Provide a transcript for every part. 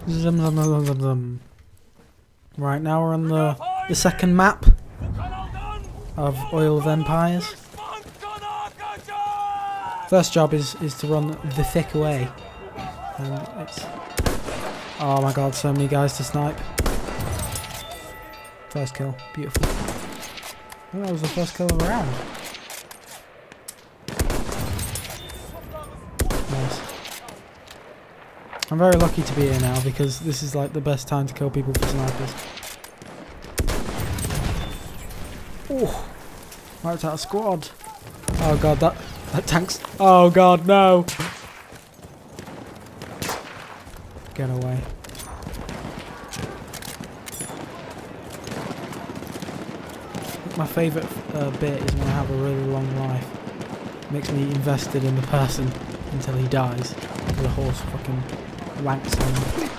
Zum, zum, zum, zum, zum. Right, now we're on the second map of Oil of Empires. First job is to run the thick away. And it's... Oh my god, so many guys to snipe. First kill, beautiful. Oh, that was the first kill of the round. Nice. I'm very lucky to be here now because this is like the best time to kill people for snipers. Oh, wiped out a squad. Oh god, that tank's... Oh god, no! Get away. My favourite bit is when I have a really long life. It makes me invested in the person until he dies. The horse fucking wanks on him.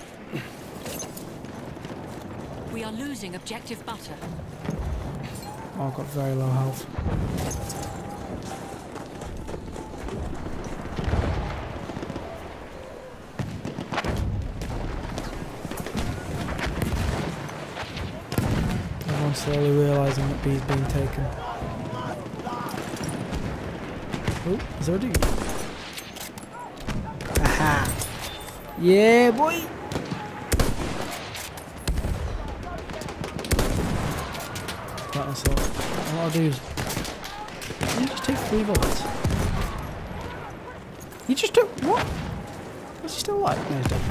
We are losing objective butter. Oh, I've got very low health. Everyone's slowly realising that B's being taken. Oh, is there a dude? Aha! Yeah, boy! Got myself. A lot of dudes. Did you just take 3 bullets? He just took... What? Is he still alive? No, he's dead.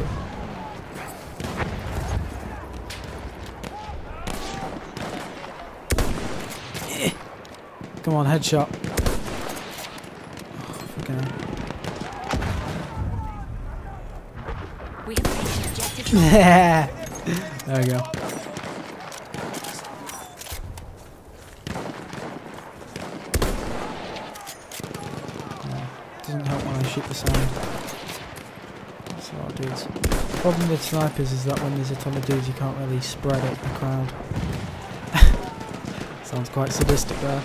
Good. Come on, headshot. Oh, fucking hell. We have reached objective. Yeah. There we go. Doesn't help when I shoot the sound. That's a lot of dudes. The problem with snipers is that when there's a ton of dudes you can't really spread out the crowd. Sounds quite sadistic there.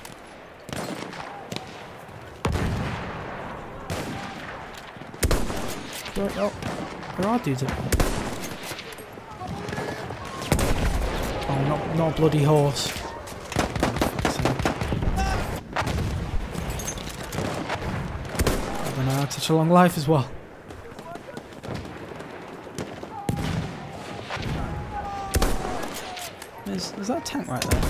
Oh, there are dudes up there. Oh, not a bloody horse. I don't know, such a long life as well. Is that a tank right there?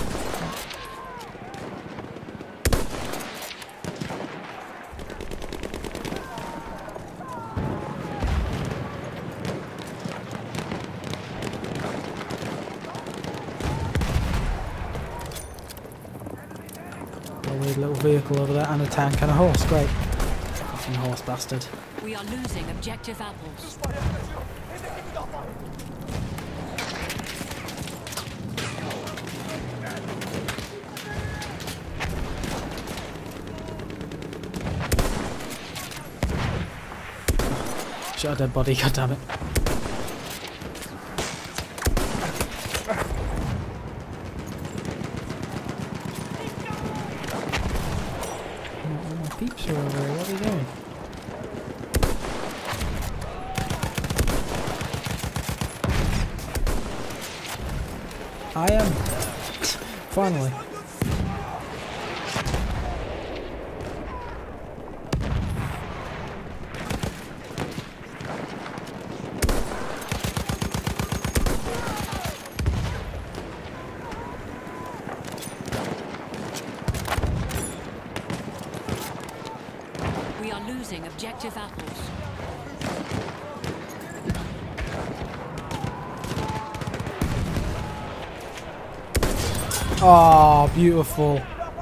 Weird little vehicle over there and a tank and a horse, great. Fucking horse bastard. We are losing objective apples. Shot a dead body, goddammit. My peeps are over here, what are they doing? I am. Finally. We are losing objective apples. Oh, beautiful.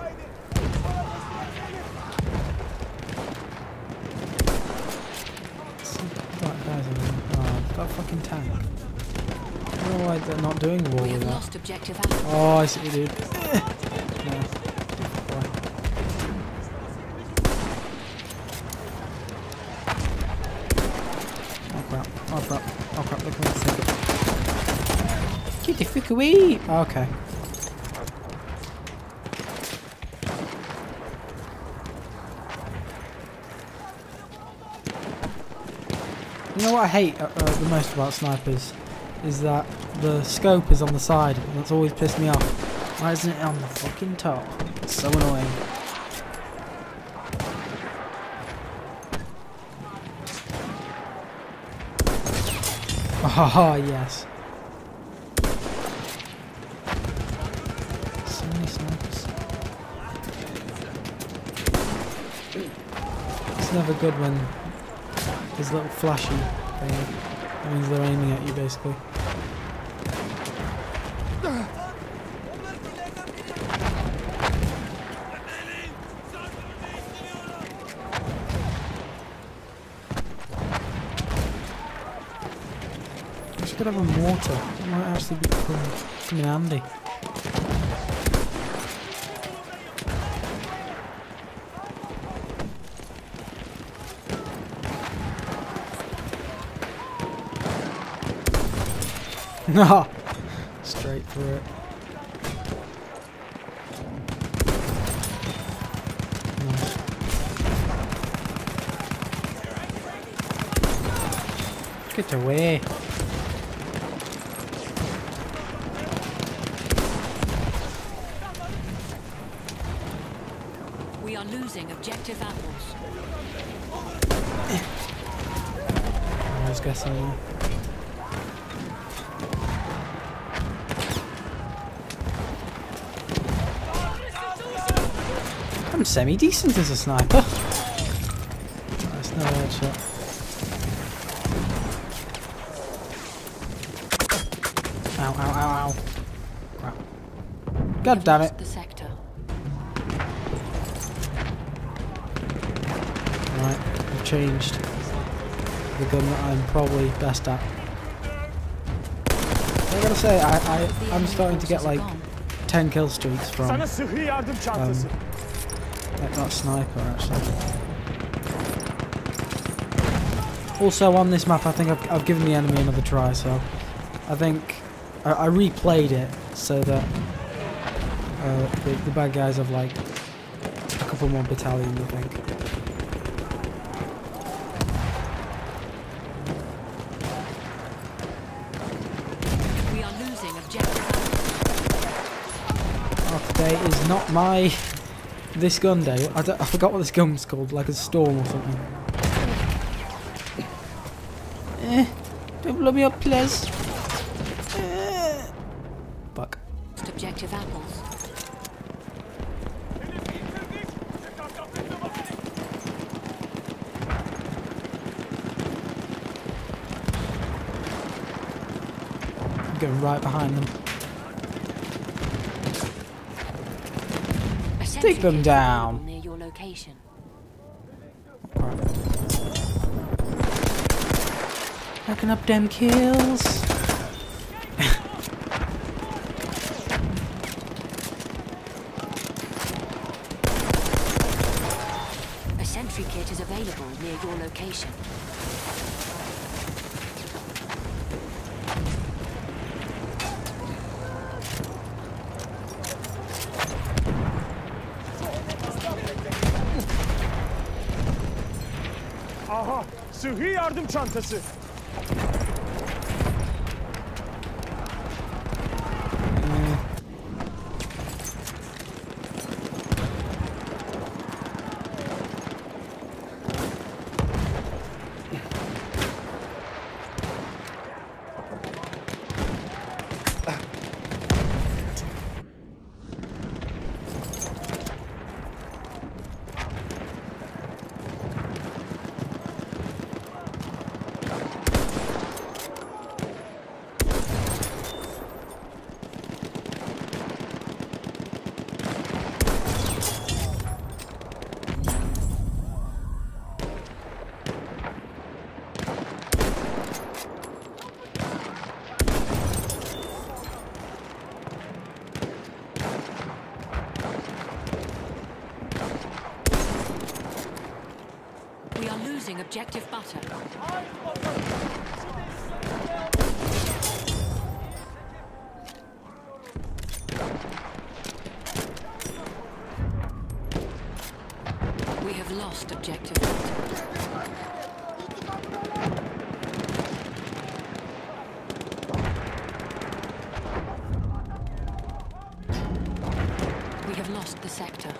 Oh, that fucking tank. I don't know why they're not doing war We with have that. lost objective apples. Oh, I see what you did. Yeah. Oh crap, oh crap, oh crap, look at this. Get the frick away! Okay. You know what I hate the most about snipers? Is that the scope is on the side, and that's always pissed me off. Why isn't it on the fucking top? It's so annoying. Oh, yes. So many snipers. It's never good when there's a little flashy thing. That means they're aiming at you, basically. I should have a mortar. It might actually come in handy. No, straight through it. Nice. Get away. We are losing objective apples. I was guessing that. I'm semi-decent as a sniper. That's no headshot. Ow, ow, ow, ow. Crap. God damn it. The sector. Right, I've changed the gun that I'm probably best at. I gotta say, I'm starting to get like 10 kill streaks from like that sniper actually. Also on this map I think I've given the enemy another try, so I think I replayed it so that the bad guys have like a couple more battalions I think. We are losing objective. Oh, today is not my this gun day. I forgot what this gun's called, like a storm or something. Don't blow me up, please. Fuck. Objective apples. I'm going right behind them. Take them down. Near your location. Racking up them kills. A sentry kit is available near your location. Aha! Sıhhi yardım çantası. We are losing objective butter. We have lost objective butter. have lost the sector.